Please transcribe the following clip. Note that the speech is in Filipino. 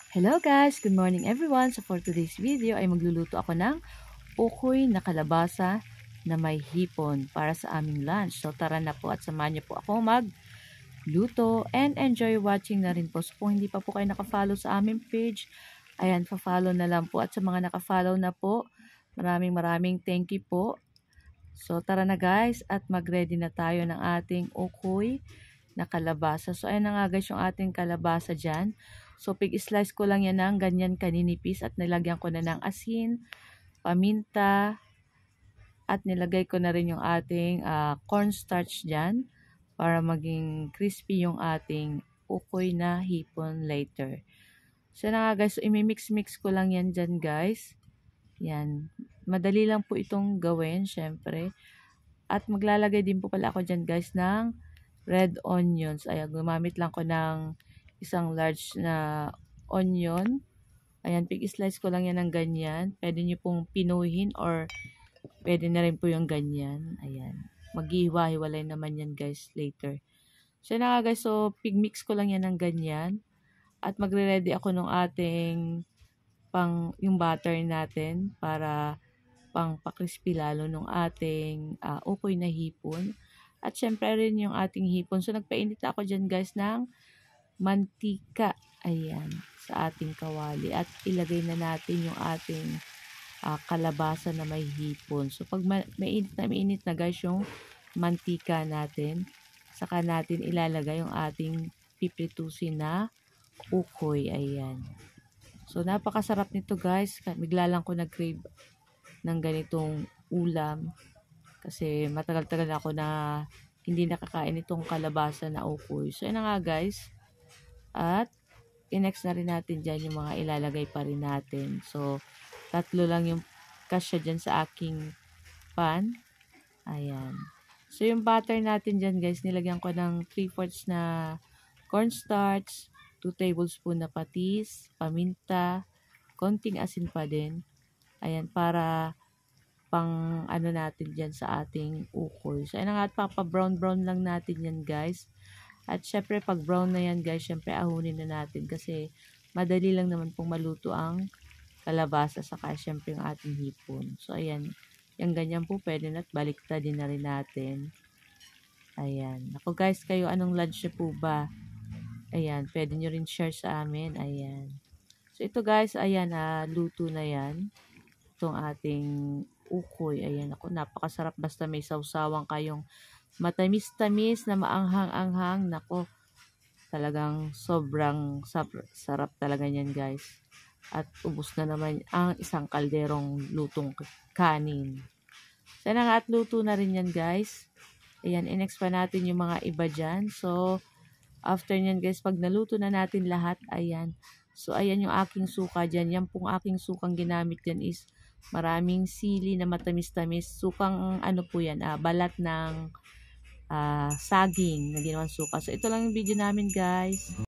Hello guys! Good morning everyone! So for today's video ay magluluto ako ng ukoy na kalabasa na may hipon para sa aming lunch. So tara na po at samahan niyo po ako magluto and enjoy watching na rin po. So kung hindi pa po kayo nakafollow sa aming page, ayan, pa-follow na lang po. At sa mga nakafollow na po, maraming thank you po. So tara na guys at mag-ready na tayo ng ating ukoy na kalabasa. So ayan na nga guys yung ating kalabasa dyan. So pig-slice ko lang yan ng ganyan kaninipis at nilagyan ko na ng asin, paminta, at nilagay ko na rin yung ating cornstarch dyan para maging crispy yung ating ukoy na hipon later. So na nga guys, so imimix-mix ko lang yan dyan guys. Yan. Madali lang po itong gawin syempre. At maglalagay din po pala ako dyan guys ng red onions. Ayan, gumamit lang ko ng isang large na onion. Ayan, pig-slice ko lang yan ng ganyan. Pwede nyo pong pinuhin or pwede na rin po yung ganyan. Ayan. Maghihiwa-hiwalay naman yan guys later. So na nga guys, so pig-mix ko lang yan ng ganyan. At magre-ready ako ng ating yung butter natin para pang pa-crispy lalo nung ating ukoy na hipon. At syempre rin yung ating hipon. So nagpainit ako dyan guys ng mantika, ayan, sa ating kawali at ilagay na natin yung ating kalabasa na may hipon. So pag mainit na guys yung mantika natin, saka natin ilalagay yung ating pipritusin na ukoy, ayan. So napakasarap nito guys, bigla lang ko nag-crave ng ganitong ulam kasi matagal-tagal ako na hindi nakakain itong kalabasa na ukoy. So yun na nga guys. At i-next na rin natin dyan yung mga ilalagay pa rin natin. So, tatlo lang yung kasya dyan sa aking pan. Ayan. So, yung butter natin dyan guys, nilagyan ko ng 3/4 na cornstarch, 2 tablespoon na patis, paminta, konting asin pa din. Ayan, para pang ano natin dyan sa ating ukoy. So, ayan nga at papa-brown lang natin yan guys. At syempre pag brown na yan guys, syempre ahunin na natin kasi madali lang naman pong maluto ang kalabasa saka syempre yung ating hipon. So ayan, yung ganyan po pwede na at baliktadin na rin natin. Ayan. Ako guys, kayo anong lunch nyo po ba? Ayan, pwede nyo rin share sa amin. Ayan. So ito guys, ayan, luto na yan. Itong ating ukoy. Ayan, ako napakasarap basta may sawsawan kayong matamis-tamis na maanghang-anghang. Nako, talagang sobrang sarap talaga niyan guys. At ubos na naman ang isang kalderong lutong kanin. Sana nga at luto na rin yan guys. Ayan, i-next pa natin yung mga iba dyan. So, after nyan guys, pag naluto na natin lahat, ayan. So, ayan yung aking suka dyan. Yan pong aking sukang ginamit dyan is maraming sili na matamis-tamis. Sukang ano po yan, balat ng saging na ginawang suka. So, ito lang yung video namin guys.